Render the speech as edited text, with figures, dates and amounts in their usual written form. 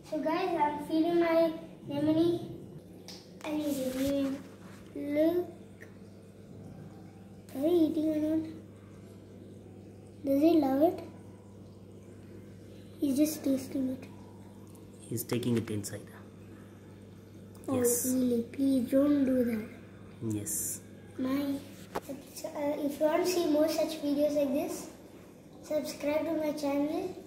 So guys, I'm feeding my anemone and he's eating. Look. Are you eating or not? Does he love it? He's just tasting it. He's taking it inside. Oh, Yes. really? Please don't do that. Yes. If you want to see more such videos like this, subscribe to my channel.